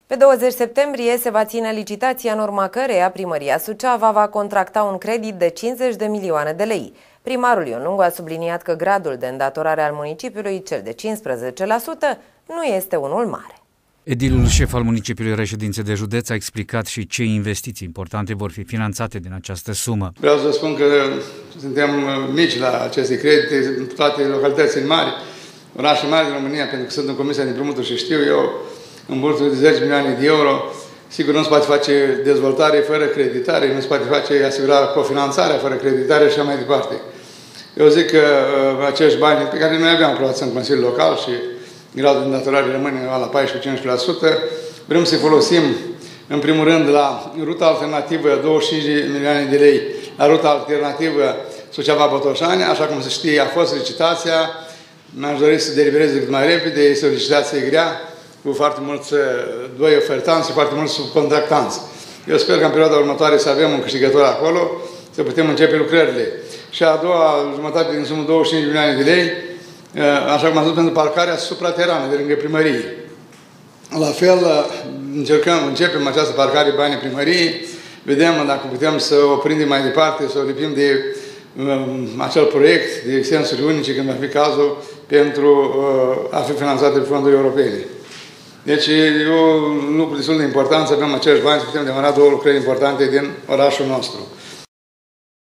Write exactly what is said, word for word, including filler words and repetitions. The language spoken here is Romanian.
Pe douăzeci septembrie se va ține licitația în urma căreia Primăria Suceava va contracta un credit de cincizeci de milioane de lei. Primarul Ion Lungu a subliniat că gradul de îndatorare al municipiului, cel de cincisprezece la sută, nu este unul mare. Edilul șef al municipiului Reședințe de Județ a explicat și ce investiții importante vor fi finanțate din această sumă. Vreau să spun că suntem mici la aceste credite, în toate localitățile mari, orașe mari din România, pentru că sunt în Comisia de Împrumuturi și știu eu, în bursul de zece milioane de euro, sigur nu se poate face dezvoltare fără creditare, nu se poate face asigurarea cofinanțarea fără creditare și așa mai departe. Eu zic că uh, acești bani pe care noi aveam aprobați în Consiliul Local și gradul de îndatorare rămâne la paisprezece-cincisprezece la sută, vrem să folosim în primul rând la ruta alternativă douăzeci și cinci de milioane de lei, la ruta alternativă Suceava-Botoșani, așa cum se știe, a fost licitația, mi-aș dori să delibereze cât mai repede, este o licitație grea, cu foarte mulți doi ofertanți și foarte mulți subcontractanți. Eu sper că în perioada următoare să avem un câștigător acolo, să putem începe lucrările. Și a doua jumătate din sumă douăzeci și cinci de milioane de lei, așa cum am spus, pentru parcarea supraterană de lângă primărie. La fel, încercăm, începem această parcare banii primăriei, vedem dacă putem să o prindem mai departe, să o lipim de um, acel proiect de sensuri unice, când va fi cazul, pentru uh, a fi finanțate de fonduri europene. Deci e un lucru destul de important să avem acești bani, să putem demara două lucrări importante din orașul nostru.